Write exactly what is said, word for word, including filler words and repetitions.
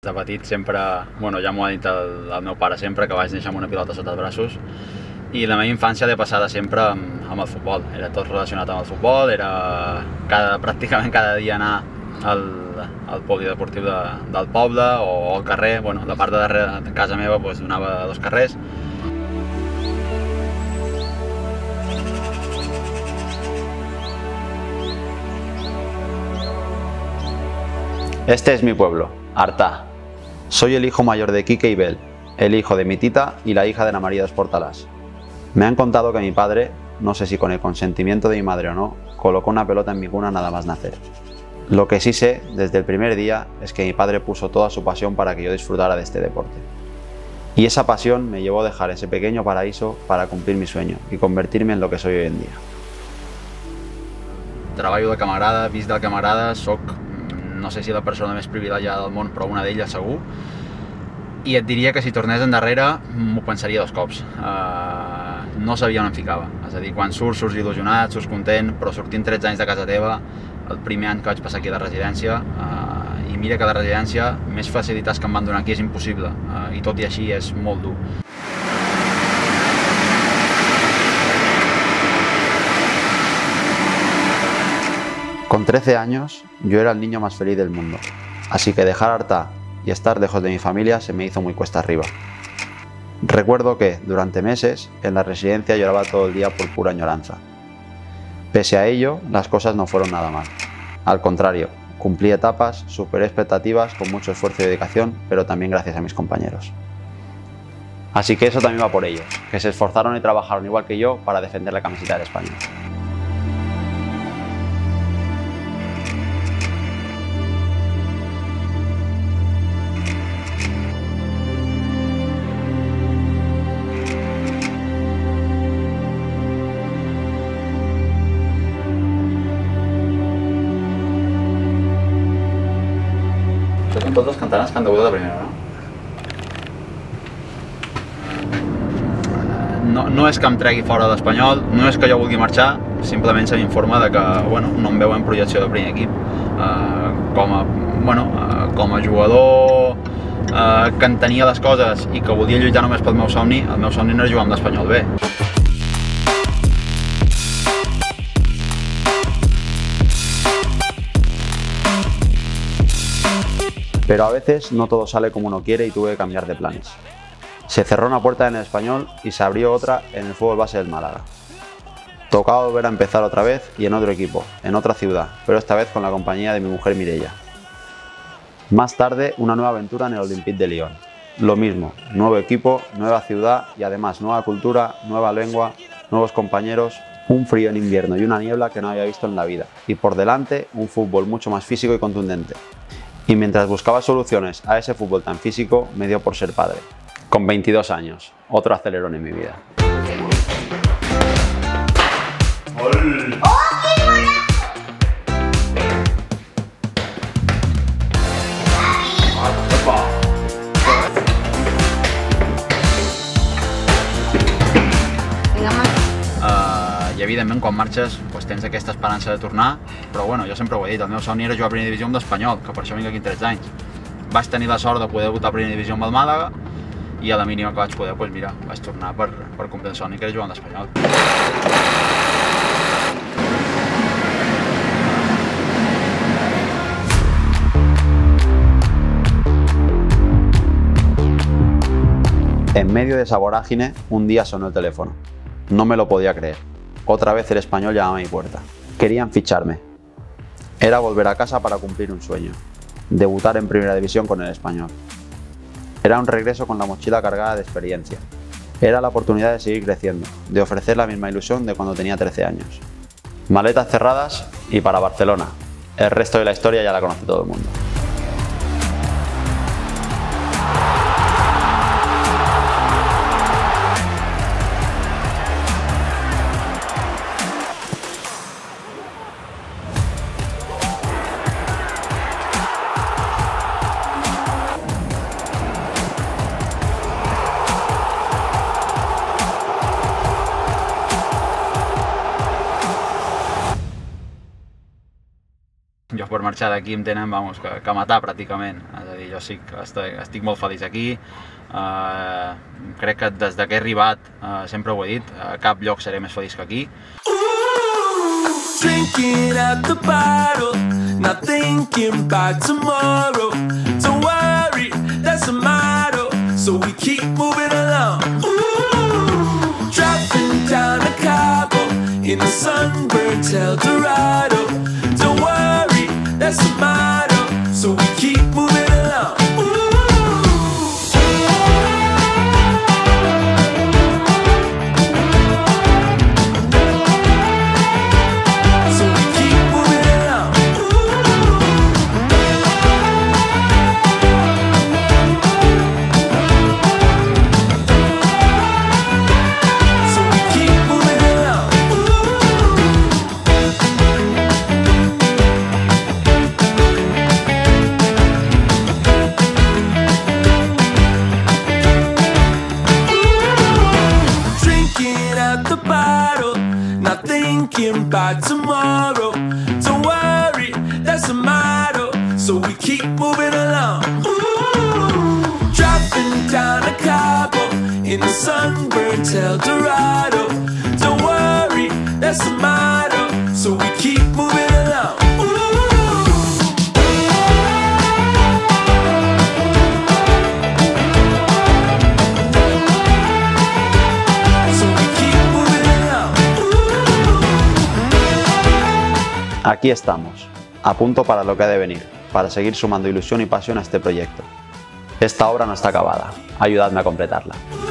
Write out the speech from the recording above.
De petit sempre, bueno, ja m'ho ha dit el, el meu pare sempre, que vaig néixer amb una pilota sota els braços, i la meva infància l'he passada sempre amb, amb el futbol. Era tot relacionat amb el futbol, era cada, pràcticament cada dia anar al, al polideportiu de, del poble o al carrer. Bueno, la part de darrere de casa meva doncs, donava a dos carrers. Este es mi pueblo, Artà. Soy el hijo mayor de Quique y Bel, el hijo de mi tita y la hija de Ana María de Esportalás. Me han contado que mi padre, no sé si con el consentimiento de mi madre o no, colocó una pelota en mi cuna nada más nacer. Lo que sí sé desde el primer día es que mi padre puso toda su pasión para que yo disfrutara de este deporte. Y esa pasión me llevó a dejar ese pequeño paraíso para cumplir mi sueño y convertirme en lo que soy hoy en día. Treballo del que m'agrada, visc del que m'agrada, soc, no sé si la persona més privilegiada del món, però una d'elles segur. I et diria que si tornés endarrere m'ho pensaria dos cops. Uh, no sabia on em ficava. És a dir, quan surts, surts il·lusionat, surts content, però sortint tretze anys de casa teva, el primer any que vaig passar aquí a la residència, uh, i mira que a la residència més facilitats que em van donar aquí és impossible, uh, i tot i així és molt dur. Con trece años, yo era el niño más feliz del mundo, así que dejar Artà y estar lejos de mi familia se me hizo muy cuesta arriba. Recuerdo que, durante meses, en la residencia lloraba todo el día por pura añoranza. Pese a ello, las cosas no fueron nada mal. Al contrario, cumplí etapas, superé expectativas con mucho esfuerzo y dedicación, pero también gracias a mis compañeros. Así que eso también va por ellos, que se esforzaron y trabajaron igual que yo para defender la camiseta del español. Són tots els cantanars que han debutat a primera, no? No, no és que em tregui fora de l'Espanyol, no és que jo vulgui marxar, simplement se m'informa de que bueno, no em veu en projecció de primer equip. Uh, com, a, bueno, uh, com a jugador uh, que entenia les coses i que volia lluitar només pel meu somni, el meu somni no era jugar amb l'Espanyol B. Pero a veces no todo sale como uno quiere y tuve que cambiar de planes. Se cerró una puerta en el Español y se abrió otra en el fútbol base del Málaga. Tocaba volver a empezar otra vez y en otro equipo, en otra ciudad, pero esta vez con la compañía de mi mujer Mireia. Más tarde, una nueva aventura en el Olympique de Lyon. Lo mismo, nuevo equipo, nueva ciudad y además nueva cultura, nueva lengua, nuevos compañeros, un frío en invierno y una niebla que no había visto en la vida. Y por delante, un fútbol mucho más físico y contundente. Y mientras buscaba soluciones a ese fútbol tan físico, me dio por ser padre. Con veintidós años, otro acelerón en mi vida. ¡Ol! I evidentment quan marxes doncs, tens aquesta esperança de tornar, però bueno, jo sempre ho he dit, el meu somni era jugar a primera divisió amb l'Espanyol, que per això vinc aquí en tretze anys. Vaig tenir la sort de poder debutar a primera divisió amb el Màlaga i a la mínima que vaig poder, doncs mira, vaig tornar per, per complir el somni que era jugar amb l'Espanyol. En medio de esa vorágine, un día sonó el teléfono. No me lo podía creer. Otra vez el Español llamaba a mi puerta. Querían ficharme. Era volver a casa para cumplir un sueño. Debutar en primera división con el Español. Era un regreso con la mochila cargada de experiencia. Era la oportunidad de seguir creciendo, de ofrecer la misma ilusión de cuando tenía trece años. Maletas cerradas y para Barcelona. El resto de la historia ya la conoce todo el mundo. Jo per marxar d'aquí em tenen, vamos, que, que matar pràcticament. És a dir, jo sí que estic, estic molt feliç aquí. Uh, crec que des que he arribat, uh, sempre ho he dit, a cap lloc seré més feliç que aquí. Drinking at the bottle, not thinking about tomorrow. Don't worry, that's the motto, so we keep moving along. Ooh, driving down to Cabo in the sunburned Eldorado. Don't worry, that's the motto, so we keep moving along. Thinking about tomorrow. Don't worry, that's the motto, so we keep moving along. Ooh, driving down to Cabo in the sunburned Eldorado. Don't worry, that's the motto, so we keep moving along. Aquí estamos, a punto para lo que ha de venir, para seguir sumando ilusión y pasión a este proyecto. Esta obra no está acabada, ayudadme a completarla.